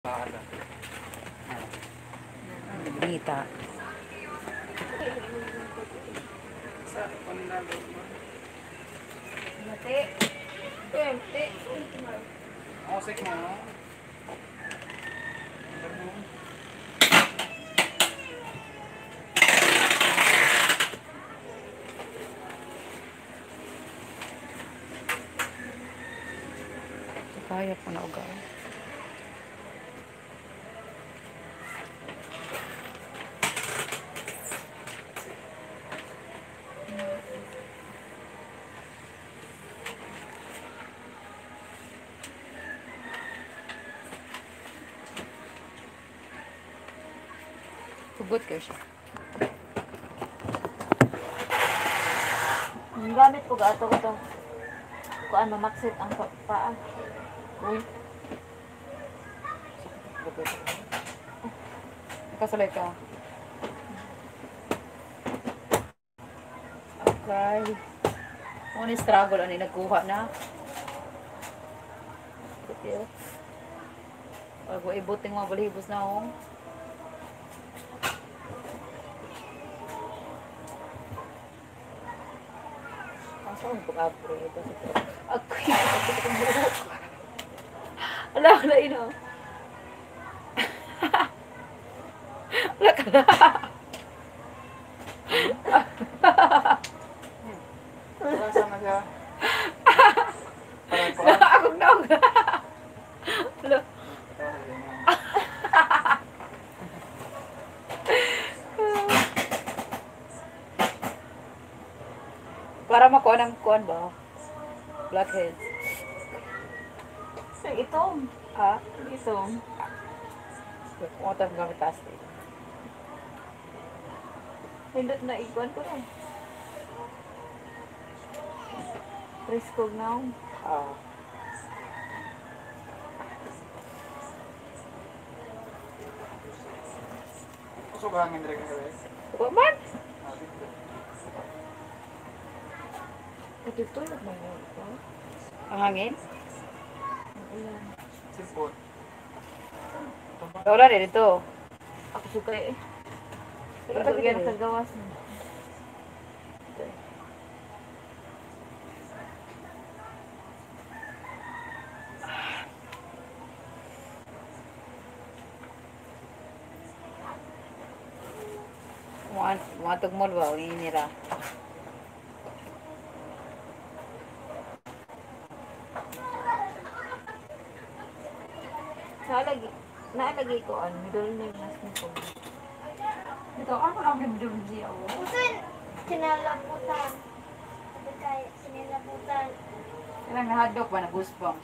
Nita. Mati. Mati. Osik mo. Kaya po na ugaw. Tugot kayo siya. Ang gamit ko gato ko itong kuan mamaksit ang paa. Uy. Tugot. Nakasalay ka. Okay. Ano ni struggle? Ano nagkuha na? Okay. Pag ibuting mga balhibos na akong. Saan ko kapre? Ako yung buhok. Ala, ino. Ala ka na. Sama siya. Akong naog. Ala. Para makuha ng kuhan ba? Blackheads. Itong. Ha? Itong. Kung ito ang gamit plastic. Hindot na ikuan ko lang. Riskog na ako. Ah. Kusog hangin rin ka rin. Ito man? Katutulog na yun ito. Ang hangin? Ang ulan. Sipot. Wala rin ito. Ako suka eh. Ito Ito yan eh. kagawas mo. Matog mo ba? Uninira. Naalagi. Naalagi ko ano. Middle name mas nito. Ito, ano lang yung middle G ako? Usan, sinalaputan. Sabi tayo, sinalaputan. Ilang nahadok ba na goosebumps?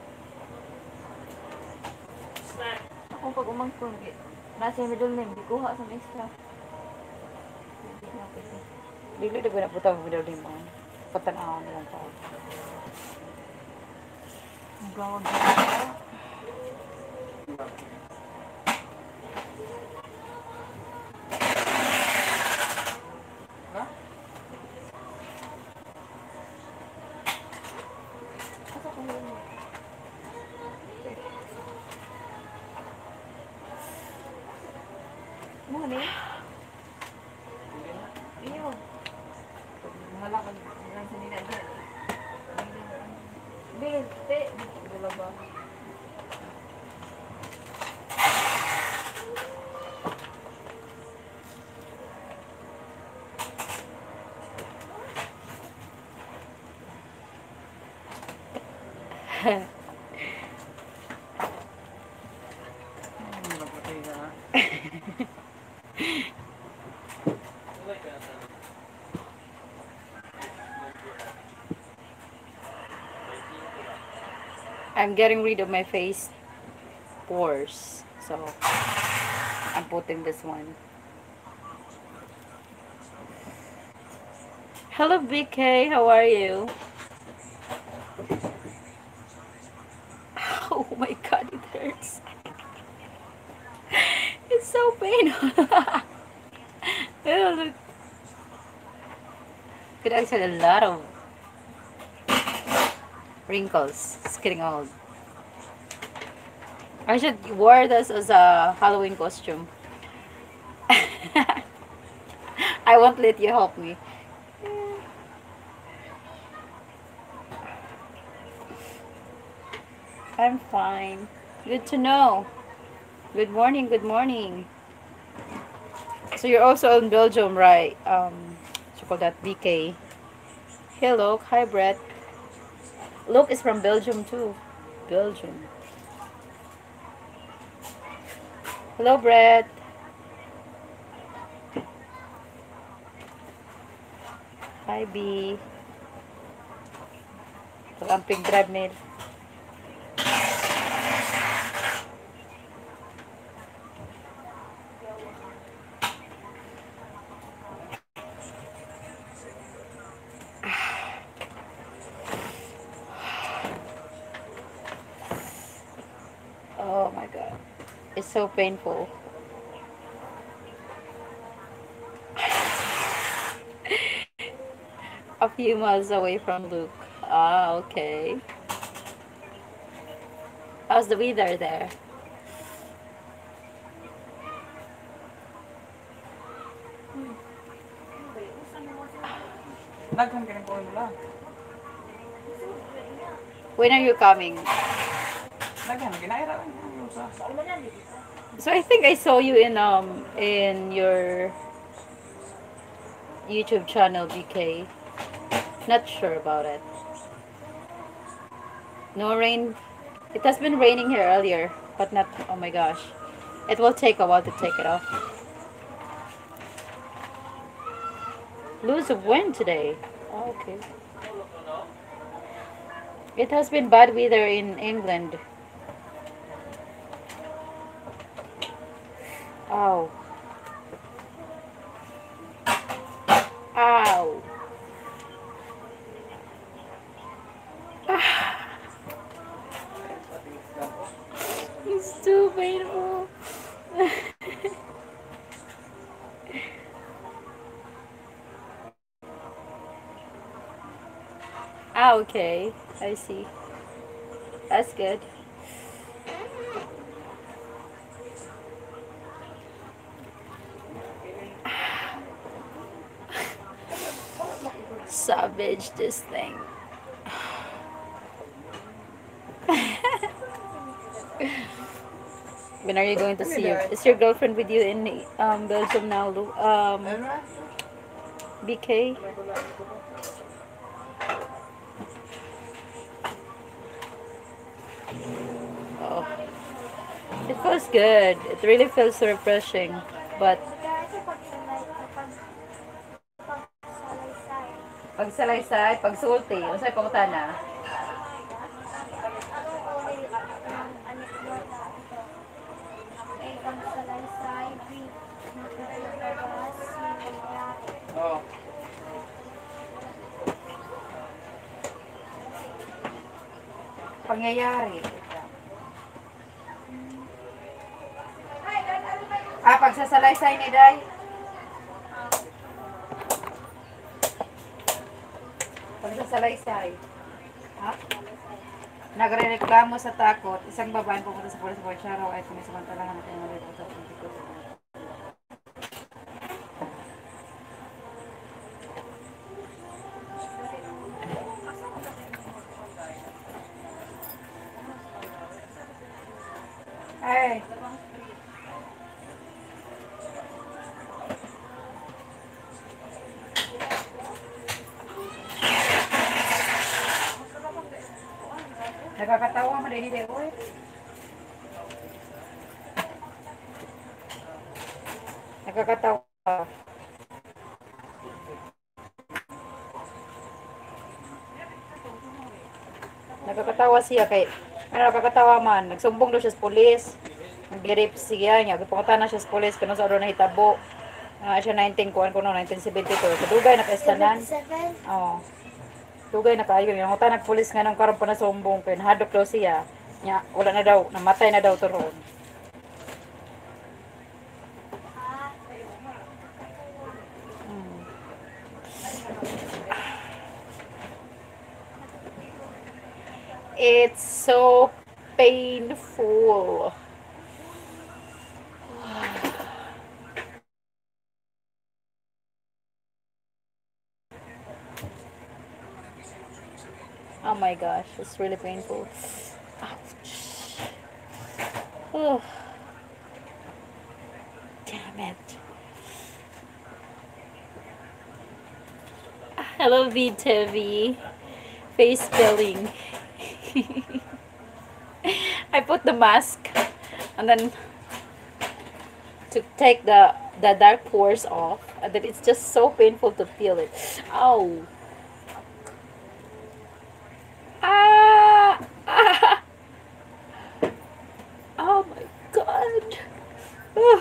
Ako pag umangkon, nasa yung middle name, di kuha sa may extra. Hindi na pwede. Dili na ba na puta ang middle name mo? Patanaw nilang tao. Ang gawag na. Asa ko yun? Mo ni? Iyo. Mga lakad lang sa nila dyan. Binte. Dala ba? I'm getting rid of my face pores. So, I'm putting this one. Hello, BK. How are you? Oh my God, it hurts. It's so painful. Oh, look. Could I said a lot of wrinkles. It's getting old. I should wear this as a Halloween costume. I won't let you help me. I'm fine. Good to know. Good morning, good morning. So you're also in Belgium, right? What you call that, BK. Hello, hi Brett. Luke is from Belgium too. Belgium. Hello, Brett. Hi, B. Lamping drive ni. Oh my god. It's so painful. A few miles away from Luke. Ah, okay. How's the weather there? Daghan ka ng formula. When are you coming? Daghan, ginaira lang. So I think I saw you in your YouTube channel, BK. Not sure about it. No rain. It has been raining here earlier, but not. Oh my gosh. It will take a while to take it off. Lose of wind today. Oh, okay. It has been bad weather in England. Ow. Ow. It's too painful. Ah, okay. I see. That's good. Savage, this thing. When are you going to see you? Is your girlfriend with you in Belgium now, BK? Oh, it feels good. It really feels refreshing. But Guys, pagsalaysay. pagsalaysay, pagsulti, unsay pangutana? Anong uri ng anekdota ito? A. Pagsalaysay. B. Nakapagpagas. C. Mangyari. Oo. Pangyayari. Ah, pagsasalaysay ni Day. Pagsasalaysay. Ha? Nagrereklamo sa takot. Isang babae pumunta sa pulis sa araw ay kumisamantalahan at nalito sa politiko. Ay. Nakakatawa mo din dito, oy. Nakakatawa. Nakakatawa siya kay nakakatawa man. Nagsumbong daw siya sa pulis. Nag-rape siya niya. Gipunta na siya sa pulis kung sa na hitabo. Siya 19 kuan kuno 1972. Kadugay na kaistanan. 7. Oo. Dugay na kayo. Yung utanag pulis nga nang karon pa na sumbong kay hadok daw siya. Nya wala na daw, namatay na daw turon. It's so painful. Oh my gosh, it's really painful. Ouch. Oh, damn it. Hello, VTV. Face peeling. I put the mask and then to take the dark pores off, and then it's just so painful to peel it. Oh. Ah. Ah. Oh my god. Ugh.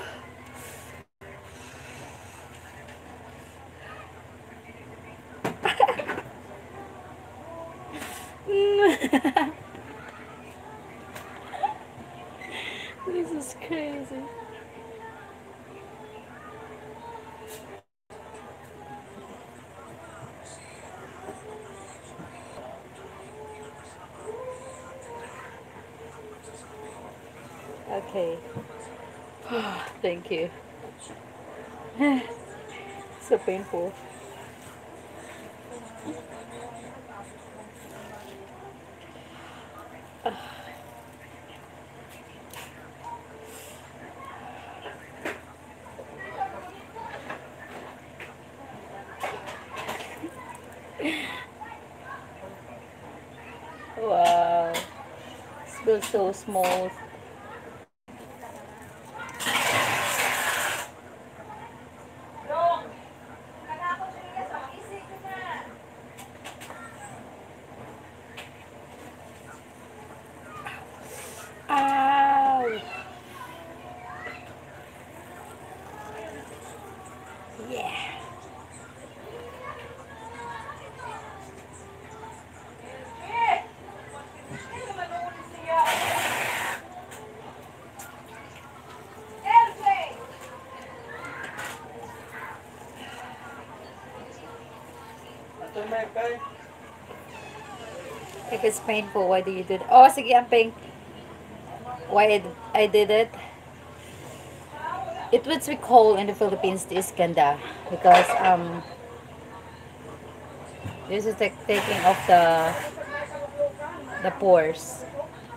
This is crazy. Okay. Thank you. So painful. Wow. It feels so smooth. Ow. Yeah. If it's painful, why do you do it? Oh, sige, ang pain. Why I did it? It what we call in the Philippines the iskanda, because this is like taking off the pores.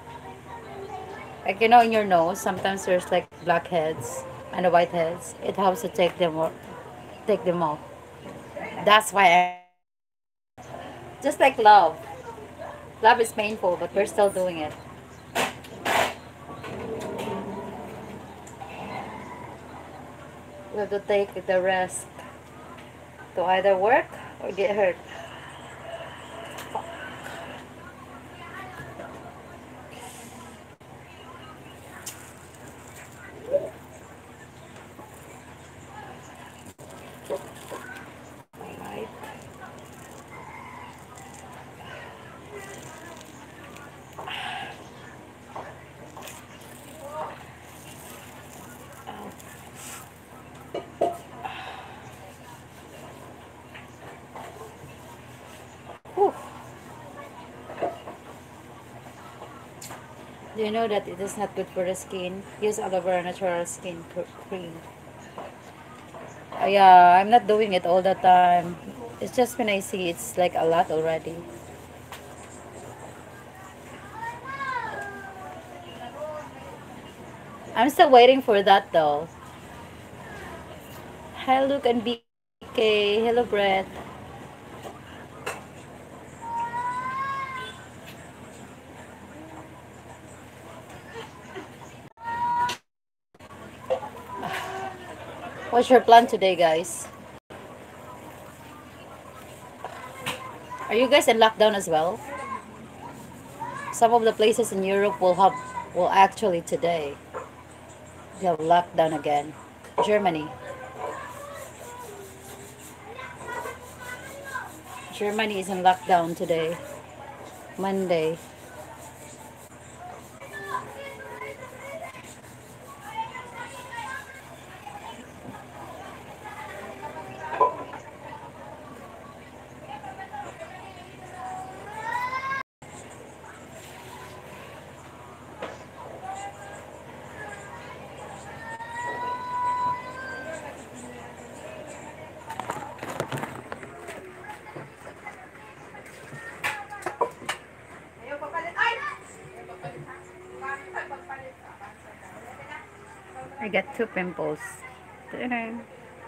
Like, in your nose, sometimes there's like blackheads and the whiteheads. It helps to take them off. That's why just like love. Love is painful, but we're still doing it. We have to take the risk to either work or get hurt. Alright. Whew. Do you know that it is not good for the skin? Use aloe vera natural skin cream. Yeah, I'm not doing it all the time. It's just when I see it's like a lot already. I'm still waiting for that though. Hi Luke and BK. Hello Brett. What's your plan today, guys? Are you guys in lockdown as well? Some of the places in Europe will actually today. They have lockdown again. Germany. Germany is in lockdown today. Monday. I got 2 pimples. Ta-da.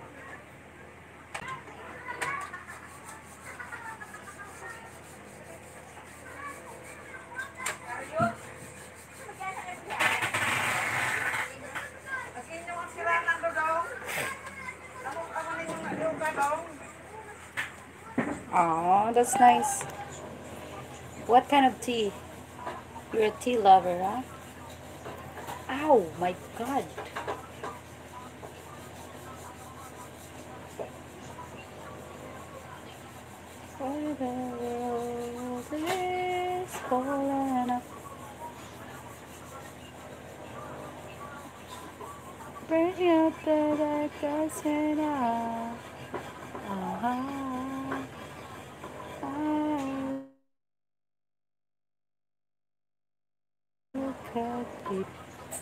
Oh, that's nice. What kind of tea? You're a tea lover, huh? Ow, my God. For the world is falling up. Bring up the darkness now. Uh-huh. I look at you.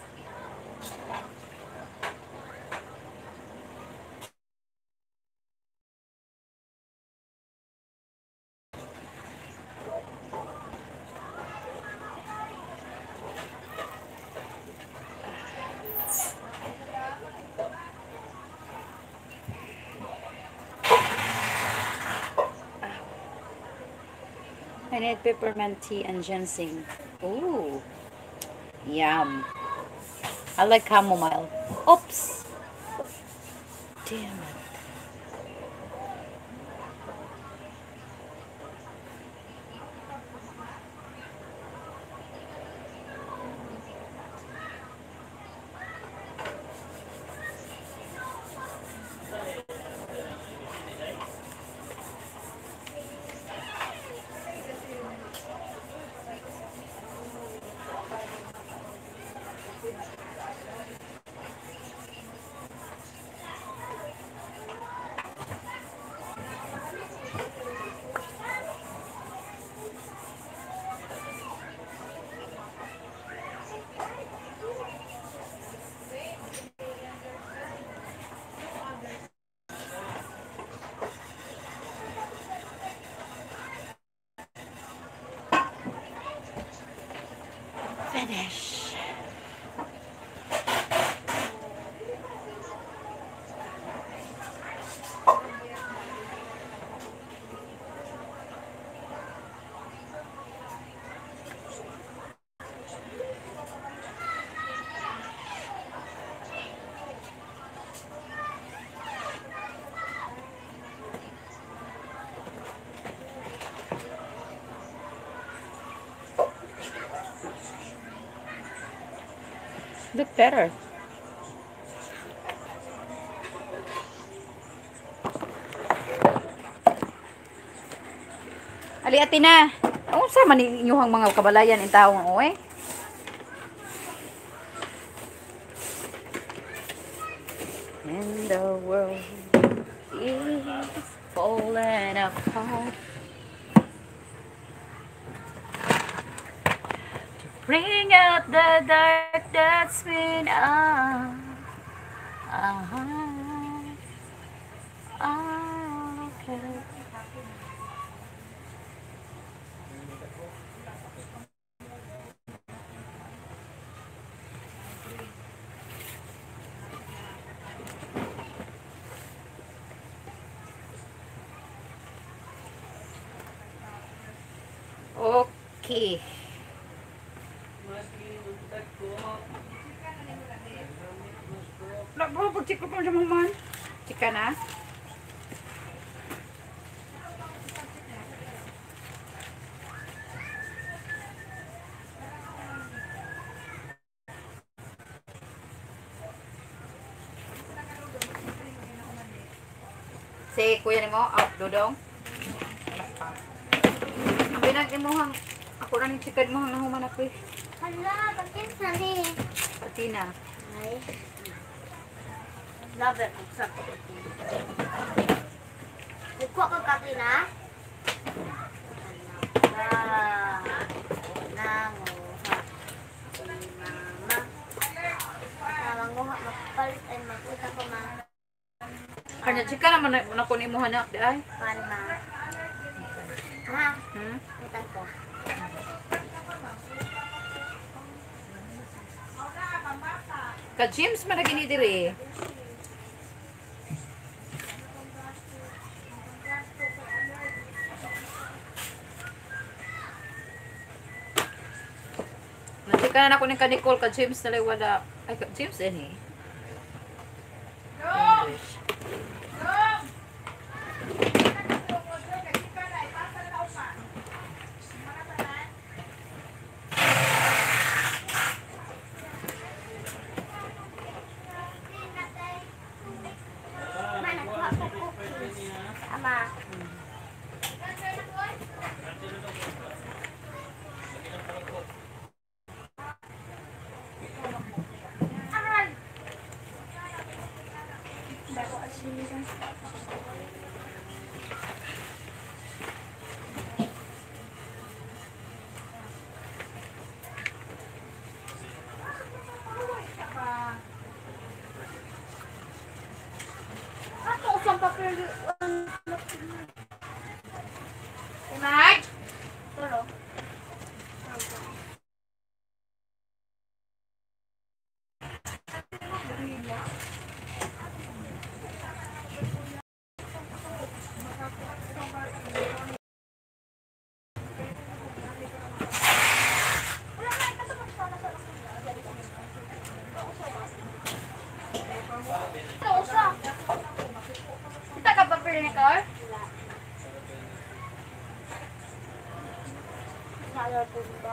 I need peppermint tea and ginseng. Ooh, yum. I like chamomile. Oops. Damn it. Finish. Look better. Ali ati na. Unsa man inyuhang mga kabalayan in taong oy? And the world is falling apart. Bring out the dark that's been on. Okay. Okay. Wala bro, pag-check ko pa siya man. Chika na. Si kuya ni mo, Dodong. Ang pinag-imuhang, ako na ng chikad mo, ang nahuman ako eh. Hala, bakit na ni? Pati na. Ay. Lover, sa ko. Ikuha ko kati na? Ah. Nanguha. Si mama. Nanguha, magpalit ay magkuta ko ma. Kanya chika naman na ko ni mo hanak di ay. Pan ma. Ma, kutan ko. Ka James man lagi ni dire. Nandiyan na ako ni ka Nicole ka James na lang wala. Ay ka James eh. English. Ma, nagkuha ko cookies. Ama. Aray! Bago asiligan. Ako, isang papel. Imag? Tulo. Kita ka papel ni Car? Wala po ba?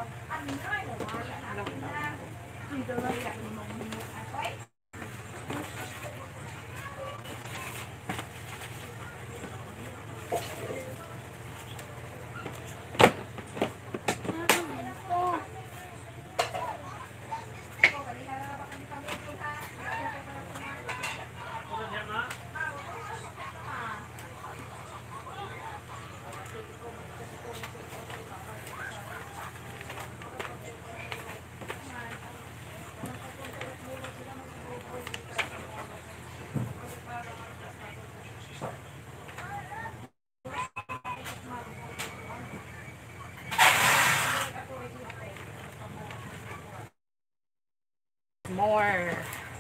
More.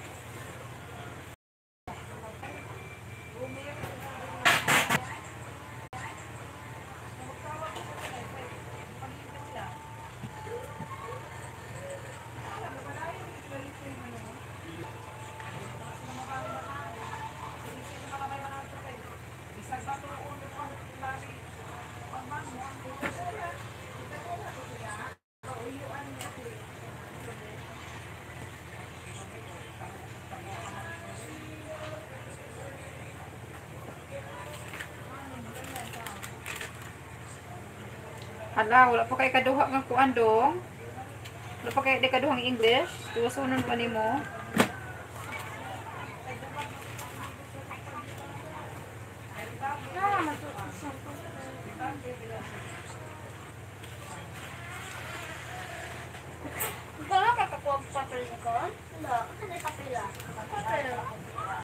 Hala, wala pa kay kaduha nga kuan dong. Wala pa kay di kaduhang English. Tuwasunon pa nimo.